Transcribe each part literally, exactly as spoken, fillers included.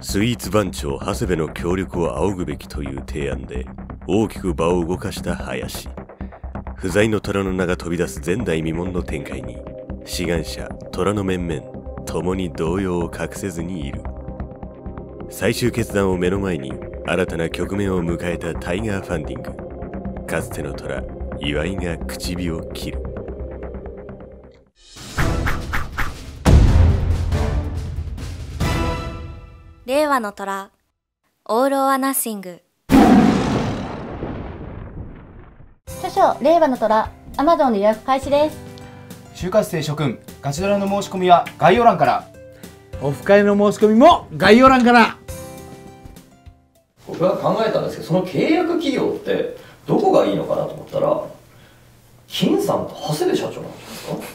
スイーツ番長長谷部の協力を仰ぐべきという提案で大きく場を動かした林。不在の虎の名が飛び出す前代未聞の展開に志願者虎の面々共に動揺を隠せずにいる。最終決断を目の前に新たな局面を迎えたタイガーファンディング。かつての虎岩井が口火を切る。 令和の虎オール・オア・ナッシング。 著書令和の虎 アマゾン で予約開始です。 就活生諸君、ガチドラの申し込みは概要欄から。 オフ会の申し込みも概要欄から。 僕が考えたんですけど、その契約企業ってどこがいいのかなと思ったら、金さんと長谷部社長なんですか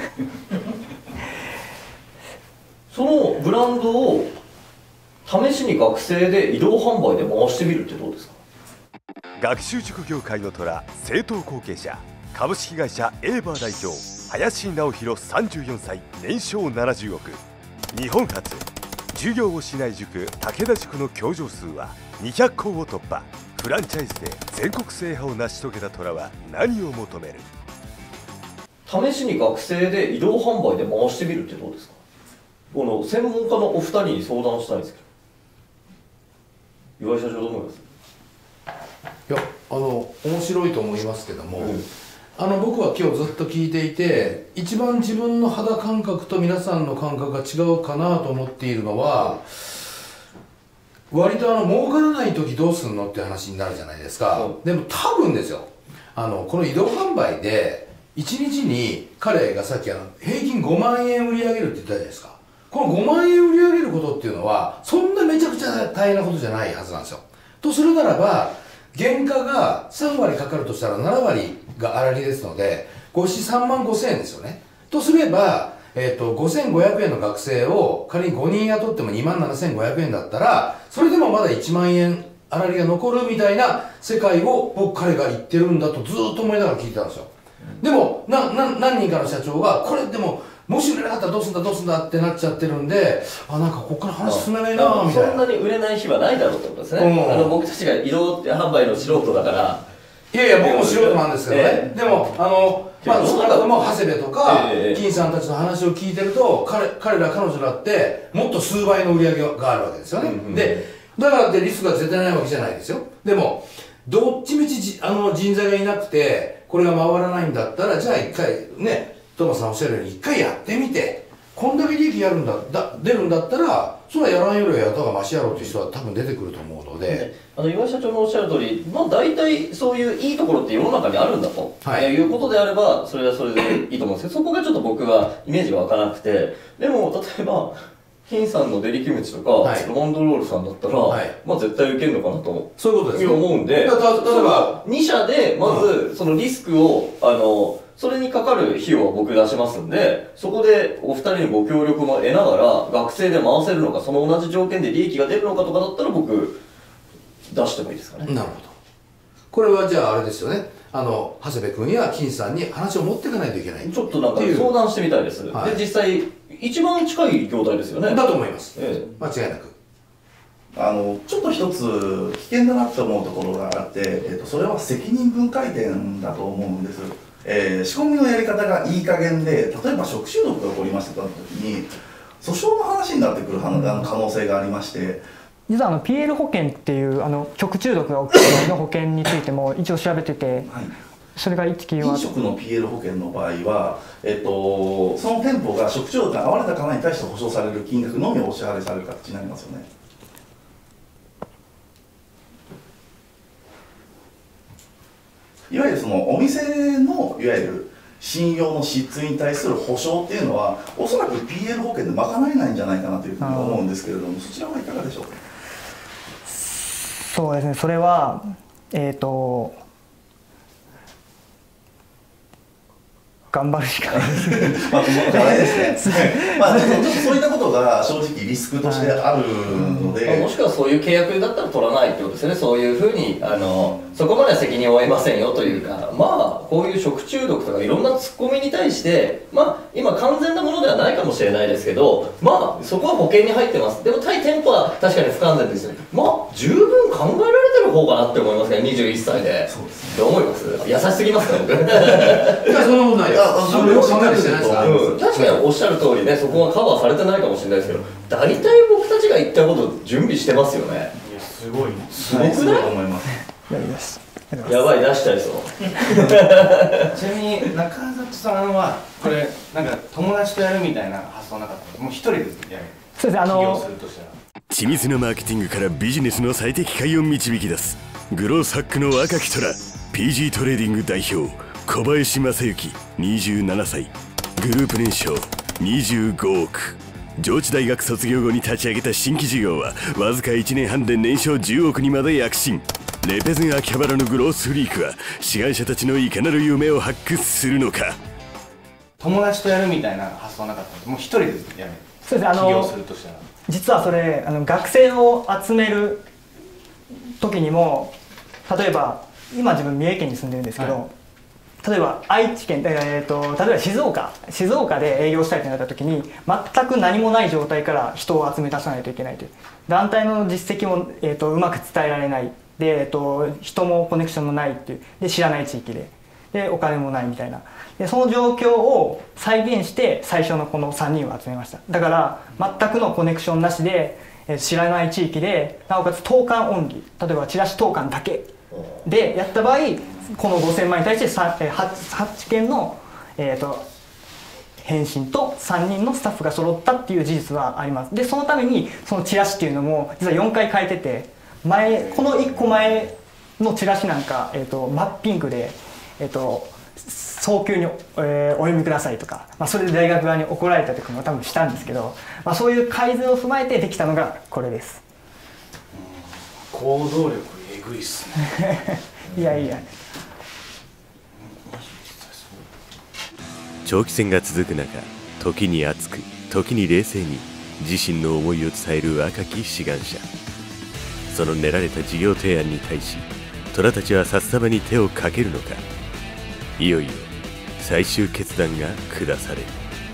そのブランドを試しに学生で移動販売で回してみるってどうですか。 学習塾業界の虎正統後継者株式会社エーバー代表林直弘さんじゅうよんさい、年商ななじゅうおく。日本初授業をしない塾武田塾の教場数はにひゃっこうを突破。フランチャイズで全国制覇を成し遂げた虎は何を求める。 試しに学生で移動販売で回してみるってどうですか。この専門家のお二人に相談したいんですけど、岩井社長どう思います。 いや、あの面白いと思いますけども、 うん、 あの僕は今日ずっと聞いていて、一番自分の肌感覚と皆さんの感覚が違うかなと思っているのは、割とあの儲からない時どうすんのって話になるじゃないですか、うん、でも多分ですよ、あのこの移動販売でいちにちに彼がさっきあの平均ごまんえん売り上げるって言ったじゃないですか。このごまんえん売り上げることっていうのはそんなめちゃくちゃ大変なことじゃないはずなんですよ。とするならば原価がさんわりかかるとしたらななわりが粗利ですので、ごしさんまんごせんえんですよね。とすれば、えー、とごせんごひゃくえんの学生を仮にごにん雇ってもにまんななせんごひゃくえんだったら、それでもまだいちまんえん粗利が残るみたいな世界を僕彼が言ってるんだとずっと思いながら聞いてたんですよ。でもなな何人かの社長がこれでももし売れなかったらどうすんだどうすんだってなっちゃってるんで、あ、なんかここから話進めないなみたいな。 そんなに売れない日はないだろうってことですね、うん、あの僕たちが移動販売の素人だから。 いやいや僕も素人なんですけどね、えー、でもあのまあ少なくとも長谷部とか、えー、金さんたちの話を聞いてると、彼彼ら彼女らってもっと数倍の売り上げがあるわけですよね、うんうん、でだからってリスクが絶対ないわけじゃないですよ。でもどっちみちじあの人材がいなくてこれが回らないんだったら、じゃあ一回ね、トーマスさんおっしゃるように一回やってみて、こんだけ利益やるんだだ出るんだったら、それはやらんよりはやった方がマシやろうという人は多分出てくると思うので、 あの岩井社長のおっしゃる通り、まあ大体そういういいところって世の中にあるんだと、はい、えー、いうことであればそれはそれでいいと思うんですけど、そこがちょっと僕はイメージが湧かなくて、でも例えば金さんのデリキムチとか、はい、ロマンドロールさんだったら、はい、まあ絶対受けるのかなとそういうことです、ね、 思うんで、例えばに社でまずそのリスクをあのそれにかかる費用は僕出しますんで、そこでお二人にご協力も得ながら学生で回せるのか、その同じ条件で利益が出るのかとかだったら僕出してもいいですかね。 なるほど。これはじゃああれですよね、あの長谷部君や金さんに話を持っていかないといけない。 ちょっとなんか相談してみたいです、はい、で実際一番近い業態ですよね。 だと思います、 ええ、 間違いなく。 あのちょっと一つ危険だなと思うところがあって、えー、とそれは責任分解点だと思うんです。えー、仕込みのやり方がいい加減で、例えば食中毒が起こりましたときに訴訟の話になってくる可能性がありまして、 実はあの ピーエル 保険っていうあの食中毒が起きた場合の保険についても一応調べてて、はい、それが一企業飲食の ピーエル 保険の場合は、えっと、その店舗が食中毒が遭われた方に対して保証される金額のみをお支払いされる形になりますよね。いわゆるそのお店のいわゆる信用の失墜に対する保証っていうのはおそらく ピーエル 保険で賄えないんじゃないかなというふうに思うんですけれども、そちらはいかがでしょうか。 そうですね、それはえっと頑張るしかないですまあ、この課題ですね。まあ、ちょっと、ちょっとそういったことが正直リスクとしてあるので、 まあ、もしくはそういう契約だったら取らないってことですよね。そういうふうにあのそこまでは責任を負えませんよというか、まあこういう食中毒とかいろんなツッコミに対して、まあ今完全なものではないかもしれないですけど、まあそこは保険に入ってます。でも対店舗は確かに不完全ですよ。まあ十分考えられてる方かなって思いますね。にじゅういっさいで。そうですね。どう思います？優しすぎますか僕。いやそんなことないよ。 それを考えてじゃないですか。 うん、確かにおっしゃる通りね、そこはカバーされてないかもしれないですけど、大体僕たちが言ったこと準備してますよね。 いやすごいすごくない？ と思います。 やりますやばい、出しちゃいそう。 ちなみに中里さんはこれなんか友達とやるみたいな発想なかったの？もう一人でやる。 そうですね、あの起業するとしたら緻密なマーケティングからビジネスの最適解を導き出すグロースハックの若き虎 ピージー トレーディング代表小林正幸にじゅうななさい、グループ年商にじゅうごおく。上智大学卒業後に立ち上げた新規事業はわずかいちねんはんで年商じゅうおくにまで躍進。レペゼン秋葉原のグロースフリークは志願者たちのいかなる夢を発掘するのか。 友達とやるみたいな発想なかったの？もう一人でやる。 そうですね、あの起業するとしたら実はそれあの学生を集める時にも、例えば今自分三重県に住んでるんですけど、はい、例えば愛知県、えー、と例えば静岡静岡で営業したいとなった時に全く何もない状態から人を集め出さないといけないという、団体の実績も、えー、とうまく伝えられないで、えー、と人もコネクションもないっていうで、知らない地域ででお金もないみたいな、でその状況を再現して最初のこのさんにんを集めました。だから全くのコネクションなしで、えー、知らない地域でなおかつ投函オンリー、例えばチラシ投函だけでやった場合、このごせんまんに対して 8, 8件の、えー、と返信とさんにんのスタッフが揃ったっていう事実はあります。でそのためにそのチラシっていうのも実はよんかい変えてて、前このいっこまえのチラシなんか、えー、と真っピンクで、えー、と早急に、えー、お読みくださいとか、まあ、それで大学側に怒られたとかも多分したんですけど、まあ、そういう改善を踏まえてできたのがこれです。 行動力えぐいっすね。 いやいや、 長期戦が続く中、時に熱く時に冷静に自身の思いを伝える若き志願者。その練られた事業提案に対し虎たちは札束に手をかけるのか。いよいよ最終決断が下される。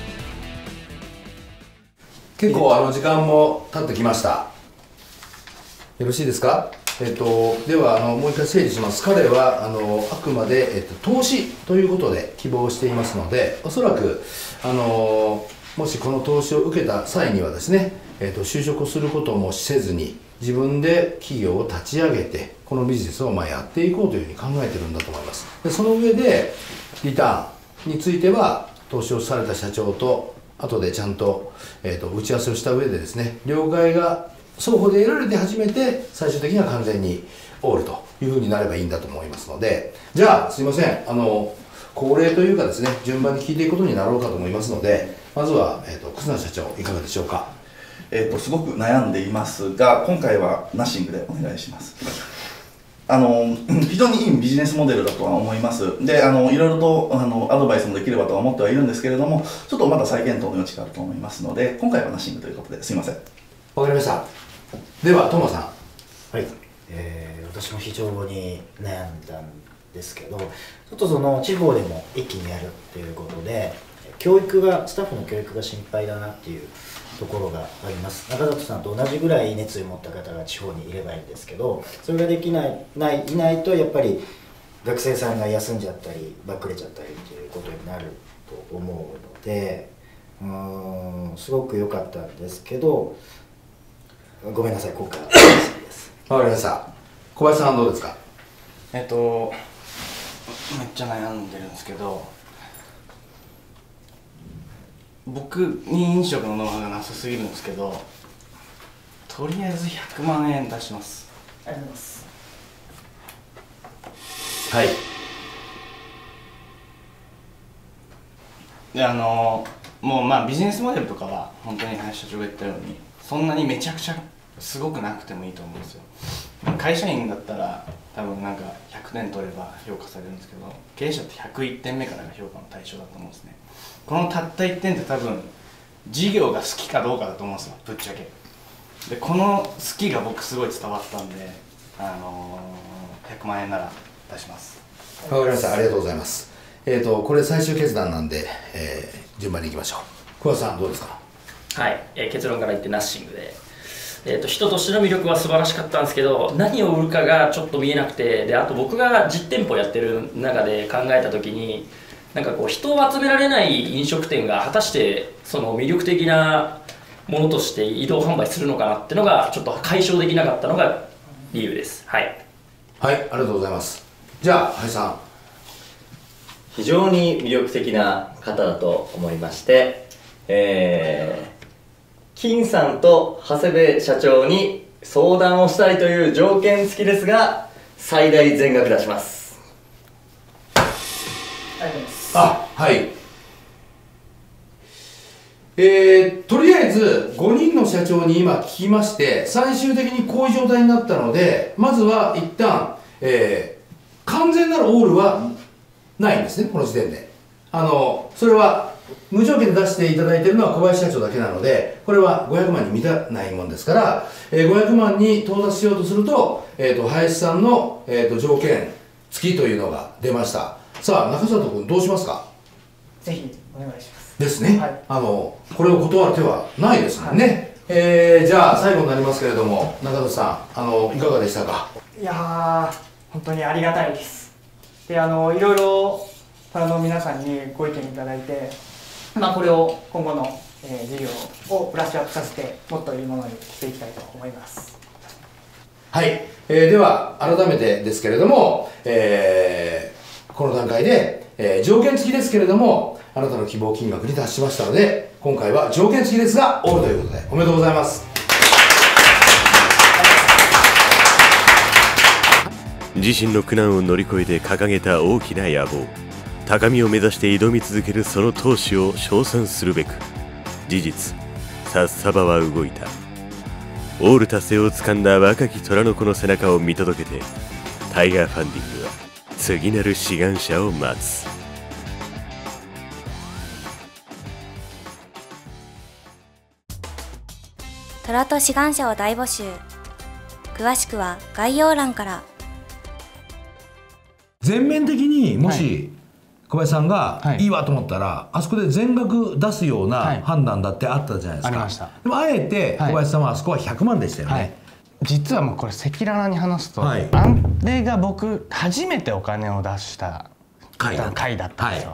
結構あの時間も経ってきました。よろしいですか？えっと、ではあのもう一回整理します。彼はあのあくまで、えっと、投資ということで希望していますので、おそらくあのもしこの投資を受けた際にはですね、えっと、就職をすることもせずに自分で企業を立ち上げてこのビジネスをまあやっていこうというふうに考えてるんだと思います。でその上でリターンについては投資をされた社長と後でちゃんと、えっと、打ち合わせをした上でですね、了解が双方で得られて初めて最終的には完全にオールというふうになればいいんだと思いますので、じゃあすいません、あの恒例というかですね、順番に聞いていくことになろうかと思いますので、まずは、えーと、忽那社長いかがでしょうか。 えーとすごく悩んでいますが、今回はナッシングでお願いします。あの非常にいいビジネスモデルだとは思います。で、あのいろいろとあのアドバイスもできればとは思ってはいるんですけれども、ちょっとまだ再検討の余地があると思いますので、今回はナッシングということですいません。 わかりました。ではトモさん。 はい、えー、私も非常に悩んだんですけど、ちょっとその地方でも一気にやるっていうことで教育がスタッフの教育が心配だなっていうところがあります。中里さんと同じぐらい熱意を持った方が地方にいればいいんですけど、それができないないいないとやっぱり学生さんが休んじゃったりバックれちゃったりっていうことになると思うので、うーんすごく良かったんですけど、ごめんなさい、今回はです。 わかりました。小林さんどうですか。 えっとめっちゃ悩んでるんですけど、僕に飲食のノウハウがなさすぎるんですけど、とりあえずひゃくまんえん出します。 ありがとうございます。 はい。 で、あのもうまあビジネスモデルとかは本当に林社長が言ったようにそんなにめちゃくちゃすごくなくてもいいと思うんですよ。 会社員だったら多分なんかひゃくてん取れば評価されるんですけど、経営者ってひゃくいってんめからが評価の対象だと思うんですね。このたったいってんって多分事業が好きかどうかだと思うんですよ、ぶっちゃけ。でこの好きが僕すごい伝わったんで、あのー、ひゃくまんえんなら出します。 わかりました。ありがとうございます。えっ、ー、とこれ最終決断なんで、えー、順番にいきましょう。桑田さんどうですか？ はい、えー、結論から言ってナッシングで、えー、と人としての魅力は素晴らしかったんですけど、何を売るかがちょっと見えなくて、であと僕が実店舗やってる中で考えた時に、なんかこう人を集められない飲食店が果たしてその魅力的なものとして移動販売するのかなっていうのがちょっと解消できなかったのが理由です。はい、 はい、ありがとうございます。じゃあ林さん。 非常に魅力的な方だと思いまして、えー、金さんと長谷部社長に相談をしたいという条件付きですが、最大全額出します。 ありがとうございます。 あ、はい。えー、とりあえずごにんの社長に今聞きまして、最終的にこういう状態になったので、まずは一旦、えー、完全なるオールはないんですね、この時点で。あのそれは無条件で出していただいているのは小林社長だけなので、これはごひゃくまんに満たないもんですから、えー、ごひゃくまんに到達しようとすると、えー、と林さんの、えー、と条件付きというのが出ました。さあ中里君どうしますか？ ぜひお願いします。 ですね、はい、あのこれを断る手はないですもんね、はい、えー、じゃあ最後になりますけれども、中里さんあのいかがでしたか？ いやー本当にありがたいです。であのいろいろあの皆さんにご意見いただいて、まあ、これを今後の、えー、事業をブラッシュアップさせてもっといいものにしていきたいと思います。 はい、えー、では改めてですけれども、えー、この段階で、えー、条件付きですけれどもあなたの希望金額に達しましたので、今回は条件付きですがオールということでおめでとうございます。 自身の苦難を乗り越えて掲げた大きな野望、高みを目指して挑み続けるその闘志を称賛するべく、事実札束は動いた。オール達成をつかんだ若き虎の子の背中を見届けて、タイガーファンディングは次なる志願者を待つ。 虎と志願者を大募集。詳しくは概要欄から。 全面的にもし小林さんがいいわと思ったら、はい、あそこで全額出すような判断だってあったじゃないですか。 ありました。 でもあえて小林さんはあそこはひゃくまんでしたよね、はい、 実はもうこれ赤裸々に話すと、はい、あれが僕初めてお金を出した回だったんですよ、